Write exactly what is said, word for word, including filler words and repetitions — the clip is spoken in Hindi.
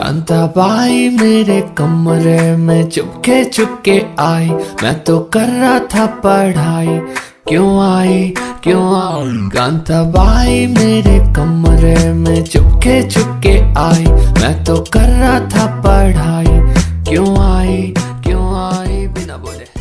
कांता बाई मेरे कमरे में चुपके चुपके आई, मैं तो कर रहा था पढ़ाई, क्यों आई क्यों आई। कांता बाई मेरे कमरे में चुपके चुपके आई, मैं तो कर रहा था पढ़ाई, क्यों आई क्यों आई बिना बोले।